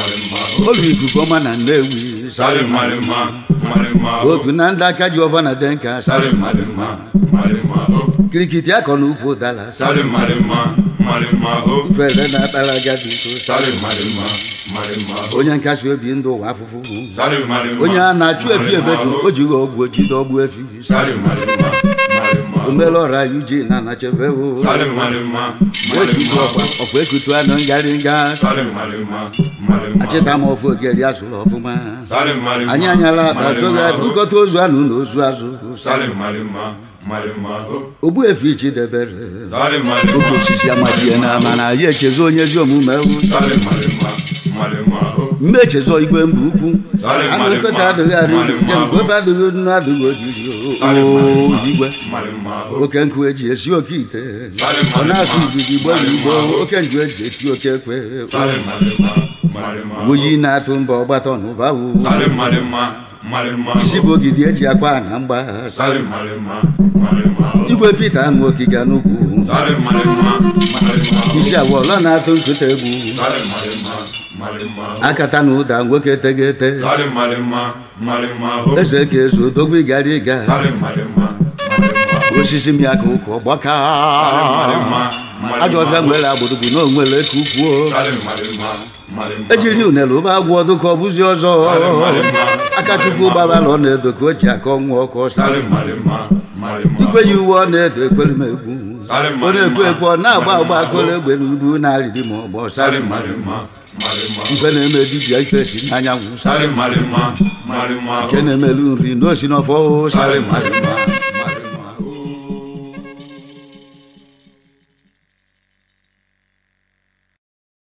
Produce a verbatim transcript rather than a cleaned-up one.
Olu Ikuku ọma na Nnewi Sale Marima, Marima, otu na ndị aka ji ọva na denka Sale Marima, Marima, kirikiti akọ na ukwu dala Sale Marima, Marima, fere na akpara agadi Sale Marima, Marima, onye nkasi obi ndụ ụwa afụfụ Sale Marima, onye a na-achụ efi ebedu o jighị ọgwụ ojide ọgbụ efi Sale Marima, Marima, omele ọra yuji na anachebewo Sale Marima, Marima, ọkwa ekutu anụ ngarị nga Sale Marima, Marima, achịta m ofu ogeri azụrụ ọfụma Sale Marima, anyị anyala ata soga bukọta ozu anụ na ozu azụ Sale Marima, Marima, ogbu efi chidebere Sale Marima, oke osisi amajie na mana ya echezo onye ezi omume Sale Marima, Marima, mgbe echezo igwe mba ukwu Sale anụ ekpeta adịghị arị nke ebe adịghị nnu adịghị ojiri igwe Marima, oke nkụ eji esi oke ite Sale ọ na-asụ Marima, igidi igbo na igbo oke nju eji eti oke ekwe Sale Marima, Marima, oyi na-atụ mba ọgbata ọnụbawu Sale Marima, Marima, isi bụ ogidi eji akwa na mgba Sale Marima, Marima, igwe Pita anụ okiga n'ugwu Sale Marima, Marima, isi awọlọ na-atụ nkụta egwu Sale Marima, Marima, akata na ụda nwoke tegete Sale Marima, Marima, eze ka ezu odogwu ịgara ịga Sale Marima, Marima, osisi mịaka ụkwụ ọgbaka Ajofia nwere agbụrụgbu na onwere eke ukwuo Sale Marima, Marima, ejiri unere ụba agwọ ọdụ ka ọ bụzi ọzọ aka chukwu gbabara ọ na-edo ka o ji aka ọnwụ ọkụ Sale Marima, Marima, igwe yi uwe ọ na-edo ekwere m egwu Sale ọ na-ekwe ekwe ọ na-agba agba akụrụ egbe na ubu na-arịrị ma ọgbọ Sale Marima, Marima, mfe na-eme dibịa ife si n'anyanwụ Sale Marima, Marima, nke na-emelu nri na osi n'ọfọ Sale Marima,